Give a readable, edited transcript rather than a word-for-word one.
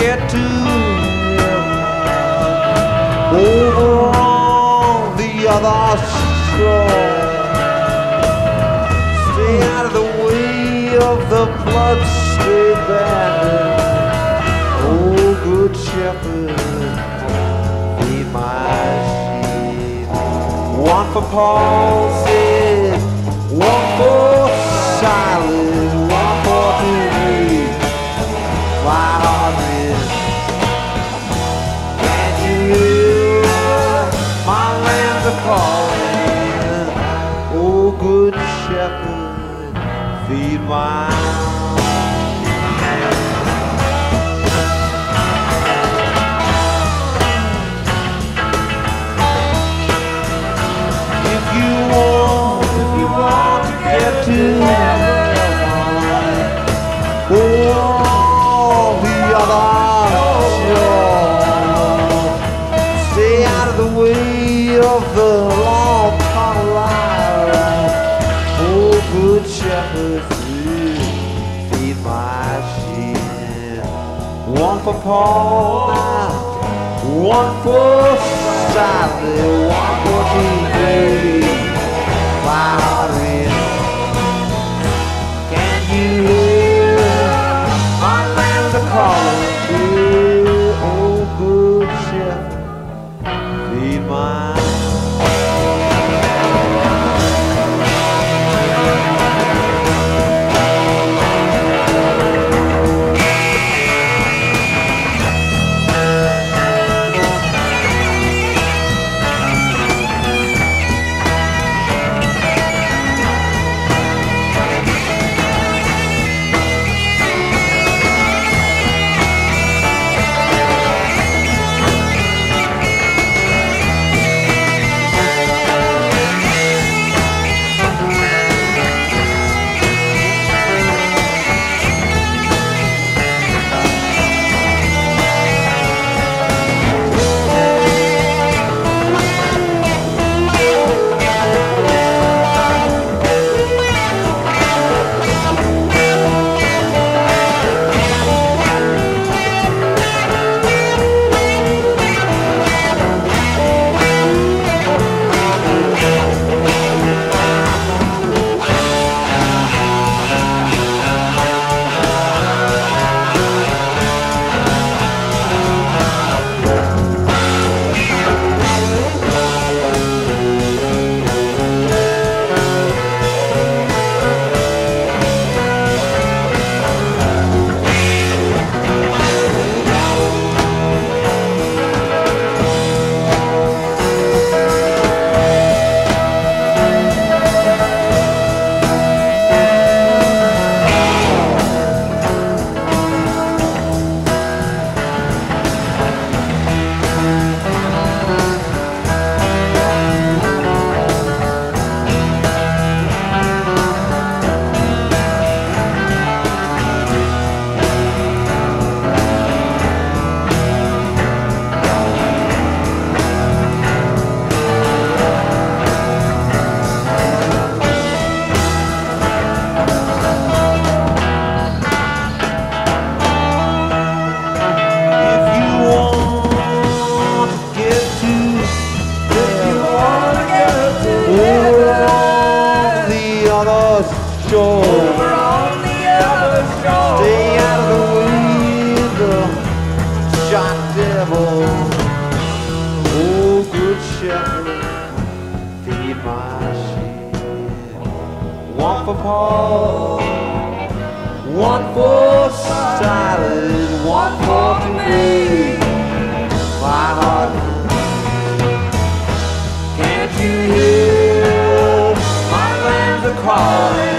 get to over on the other shore. Stay out of the way of the bloodstained bandit. Oh, good shepherd, feed my sheep. One for palsy, one for silence, one for beauty. Light-hearted, can't you hear my lambs are calling? Oh, good shepherd, feed my If you want to get to the other shore, stay out of the way of the long Colorado. Oh, good shepherd, feed my sheep. One for Paul, one for Sally, one for today. Light-hearted, can you hear my lambs are calling? Oh, good shepherd, feed my Over on the other shore. Stay out of the way of the shot devil. Oh, good shepherd, feed my sheep. One for Paul, one for Silas, one for today. Light-hearted, can't you hear my lambs are calling?